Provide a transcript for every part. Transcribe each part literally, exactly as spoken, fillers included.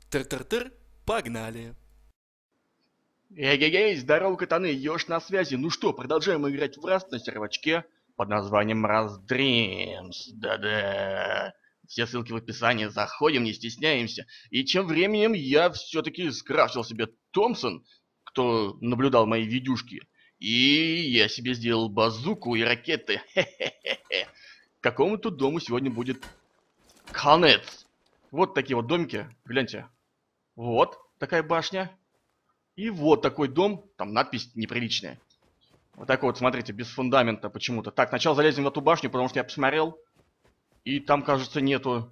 Тыр-тыр-тыр, погнали. Эй-эй-эй, здорово, катаны, Ёж на связи. Ну что, продолжаем играть в Rust на сервачке под названием Rust Dreams. Да-да. Все ссылки в описании, заходим, не стесняемся. И тем временем я все-таки скрафтил себе Томпсон, кто наблюдал мои видюшки. И я себе сделал базуку и ракеты. Хе-хе-хе-хе. Какому-то дому сегодня будет конец. Вот такие вот домики, гляньте. Вот такая башня. И вот такой дом, там надпись неприличная. Вот такой вот, смотрите, без фундамента почему-то. Так, сначала залезем в эту башню, потому что я посмотрел. И там, кажется, нету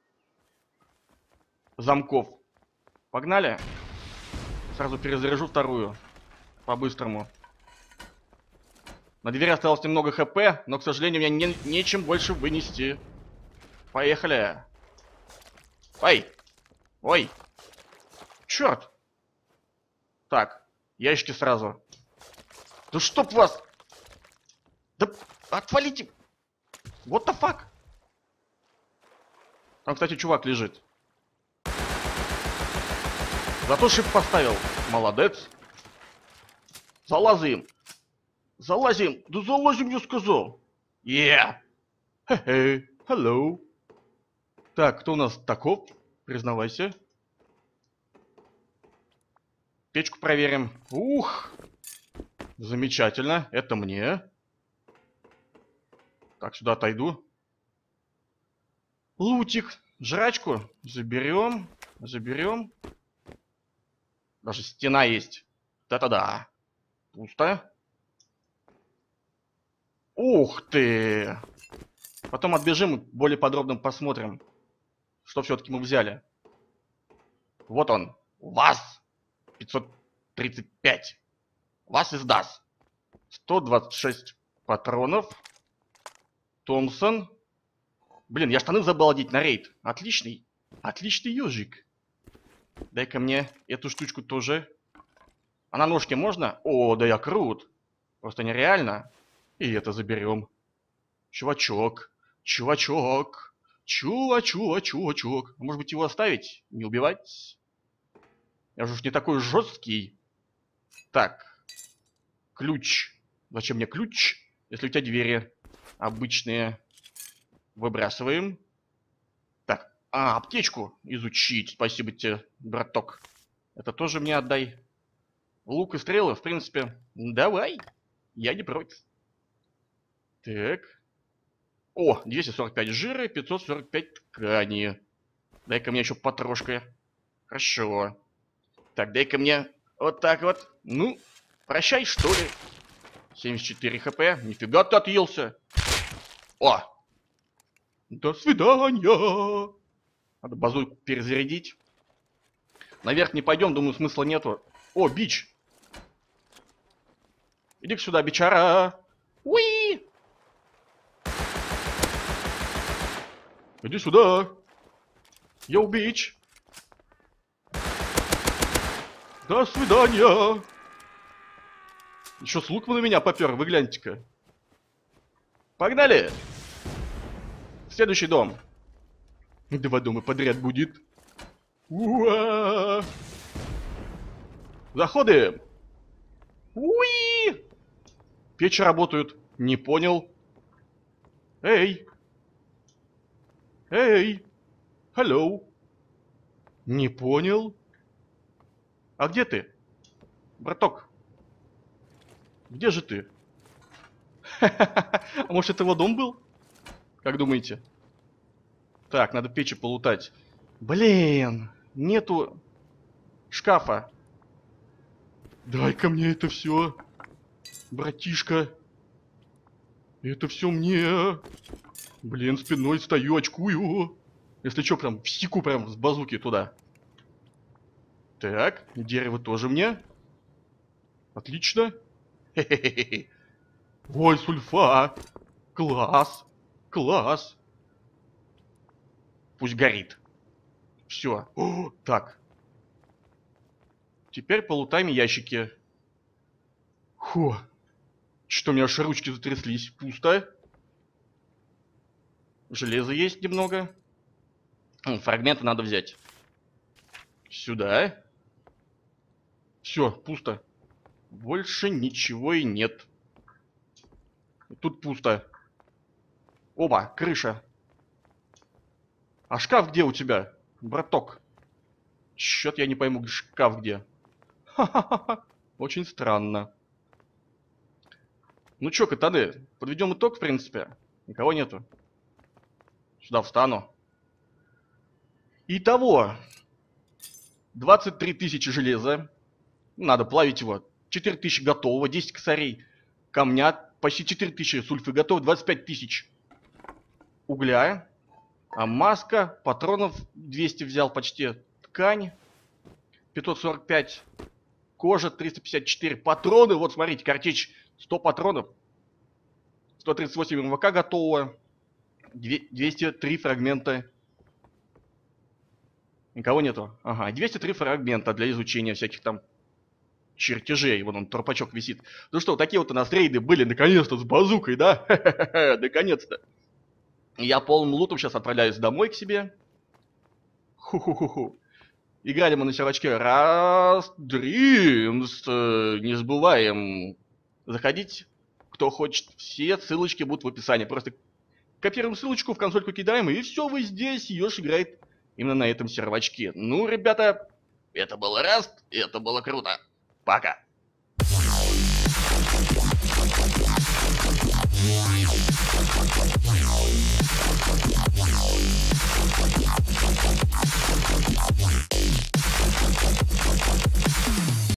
замков. Погнали. Сразу перезаряжу вторую. По-быстрому. На двери осталось немного хп, но, к сожалению, мне не, нечем больше вынести. Поехали. Ой. Ой. Черт. Так, ящики сразу. Да чтоб вас! Да отвалите! What the fuck? Там, кстати, чувак лежит. Зато шип поставил. Молодец. Залазим. Залазим. Да залазим, я сказал. Yeah. Хе-хе. Hello. Так, кто у нас таков? Признавайся. Печку проверим. Ух! Замечательно. Это мне. Так, сюда отойду. Лутик. Жрачку. Заберем. Заберем. Даже стена есть. Да-да-да. Пусто. Ух ты! Потом отбежим и более подробно посмотрим, что все-таки мы взяли. Вот он. ВАЗ. пятьсот тридцать пять. Вас издаст. сто двадцать шесть патронов. Томпсон. Блин, я штаны забыл одеть на рейд. Отличный. Отличный ежик. Дай-ка мне эту штучку тоже. А на ножке можно? О, да я крут. Просто нереально. И это заберем. Чувачок. Чувачок. Чува-чува, чувачок. Может быть, его оставить? Не убивать? Я же уж не такой жесткий. Так. Ключ. Зачем мне ключ, если у тебя двери обычные? Выбрасываем. Так. А, аптечку изучить. Спасибо тебе, браток. Это тоже мне отдай. Лук и стрелы, в принципе. Давай. Я не против. Так. О, двести сорок пять жира, пятьсот сорок пять ткани. Дай-ка мне еще потрошка. Хорошо. Так, дай-ка мне вот так вот. Ну, прощай, что ли. семьдесят четыре хп. Нифига ты отъелся. О! До свидания. Надо базуйку перезарядить. Наверх не пойдем, думаю, смысла нету. О, бич. Иди сюда, бичара. Уи! Иди сюда. Йоу, бич. До свидания. Еще с луком на меня попер, вы гляньте-ка. Погнали. Следующий дом. Два дома подряд будет. Уа! Заходим. Уи! Печи работают. Не понял. Эй. Эй. Hello. Не понял. А где ты? Браток. Где же ты? А может, это его дом был? Как думаете? Так, надо печи полутать. Блин, нету шкафа. Дай-ка мне это все, братишка. Это все мне. Блин, спиной стою, очкую. Если что, прям всеку прям с базуки туда. Так, дерево тоже мне. Отлично. Хе-хе-хе. Ой, сульфа. Класс. Класс. Пусть горит. Все. О, так. Теперь полутаем ящики. Фу. Что у меня аж ручки затряслись. Пусто. Железо есть немного. Фрагменты надо взять. Сюда. Все, пусто. Больше ничего и нет. Тут пусто. Оба, крыша. А шкаф где у тебя, браток? Чё-то я не пойму, шкаф где. Ха-ха-ха. Очень странно. Ну чё, катаны, подведем итог, в принципе. Никого нету. Сюда встану. Итого. двадцать три тысячи железа. Надо плавить его. четыре тысячи готово. десять косарей камня. Почти четыре тысячи сульфы готовы. двадцать пять тысяч угля. А маска. Патронов двести взял почти. Ткань. пятьсот сорок пять. Кожа. триста пятьдесят четыре. Патроны. Вот смотрите, картечь. сто патронов. сто тридцать восемь МВК готово. двести три фрагмента. Никого нету. Ага, двести три фрагмента для изучения всяких там чертежей. Вон он, торпачок висит. Ну что, такие вот у нас рейды были, наконец-то, с базукой, да? Наконец-то. Я полным лутом сейчас отправляюсь домой к себе. Ху-ху-ху-ху. Играли мы на сервачке Rust Dreams. Не забываем заходить, кто хочет. Все ссылочки будут в описании. Просто копируем ссылочку, в консольку кидаем, и все, вы здесь. Ёж играет именно на этом сервачке. Ну, ребята, это был Rust, и это было круто. Пока.